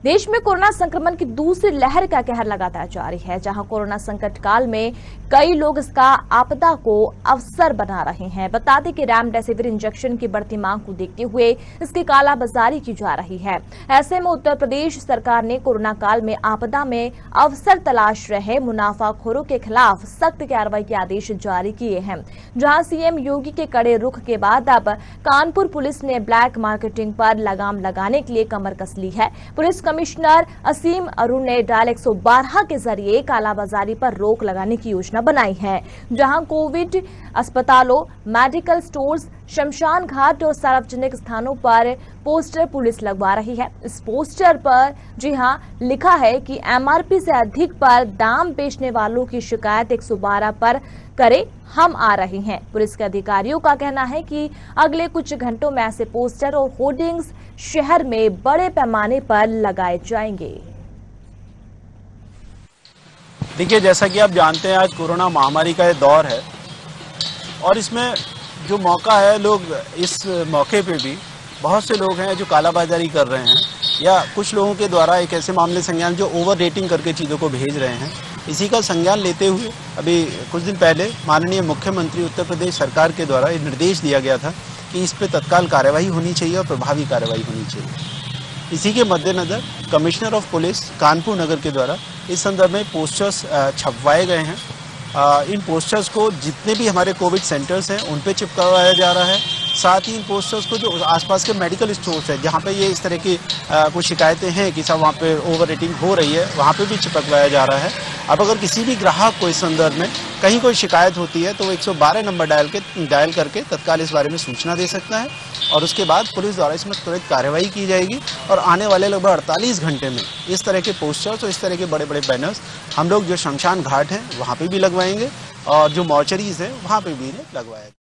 देश में कोरोना संक्रमण की दूसरी लहर का कहर लगातार जारी है, जहां कोरोना संकट काल में कई लोग इसका आपदा को अवसर बना रहे हैं। बता दें कि रेमडेसिविर इंजेक्शन की बढ़ती मांग को देखते हुए इसकी कालाबाजारी की जा रही है। ऐसे में उत्तर प्रदेश सरकार ने कोरोना काल में आपदा में अवसर तलाश रहे मुनाफाखोरों के खिलाफ सख्त कार्रवाई के आदेश जारी किए हैं। जहां सीएम योगी के कड़े रुख के बाद अब कानपुर पुलिस ने ब्लैक मार्केटिंग पर लगाम लगाने के लिए कमर कस ली है। पुलिस कमिश्नर असीम अरुण ने डायल 112 के जरिए कालाबाजारी पर रोक लगाने की योजना बनाई है, जहां कोविड अस्पतालों, मेडिकल स्टोर्स, शमशान घाट और सार्वजनिक स्थानों पर पोस्टर पुलिस लगवा रही है। इस पोस्टर पर जी हां लिखा है कि एमआरपी से अधिक पर दाम बेचने वालों की शिकायत 112 पर करें, हम आ रहे हैं। पुलिस के अधिकारियों का कहना है कि अगले कुछ घंटों में ऐसे पोस्टर और होर्डिंग्स शहर में बड़े पैमाने पर लगाए जाएंगे। देखिए, जैसा कि आप जानते हैं, आज कोरोना महामारी का ये दौर है और इसमें जो मौका है, लोग इस मौके पे भी बहुत से लोग हैं जो कालाबाजारी कर रहे हैं या कुछ लोगों के द्वारा एक ऐसे मामले संज्ञान जो ओवर रेटिंग करके चीज़ों को भेज रहे हैं। इसी का संज्ञान लेते हुए अभी कुछ दिन पहले माननीय मुख्यमंत्री उत्तर प्रदेश सरकार के द्वारा ये निर्देश दिया गया था कि इस पे तत्काल कार्रवाई होनी चाहिए और प्रभावी कार्रवाई होनी चाहिए। इसी के मद्देनज़र commissioner of police Kanpur Nagar के द्वारा इस संदर्भ में पोस्टर्स छपवाए गए हैं। इन पोस्टर्स को जितने भी हमारे कोविड सेंटर्स हैं उन पे चिपकाया जा रहा है। साथ ही इन पोस्टर्स को जो आसपास के मेडिकल स्टोर्स हैं जहाँ पे ये इस तरह की कुछ शिकायतें हैं कि सब वहाँ पे ओवर रेटिंग हो रही है, वहाँ पे भी चिपकवाया जा रहा है। अब अगर किसी भी ग्राहक को इस संदर्भ में कहीं कोई शिकायत होती है तो वो 112 नंबर डायल करके तत्काल इस बारे में सूचना दे सकता है और उसके बाद पुलिस द्वारा इसमें त्वरित कार्रवाई की जाएगी और आने वाले लगभग 48 घंटे में इस तरह के पोस्टर्स और इस तरह के बड़े बड़े बैनर्स हम लोग जो शमशान घाट हैं वहाँ पे भी लगवाएंगे और जो मॉर्चरीज हैं वहाँ पे भी लगवाएंगे।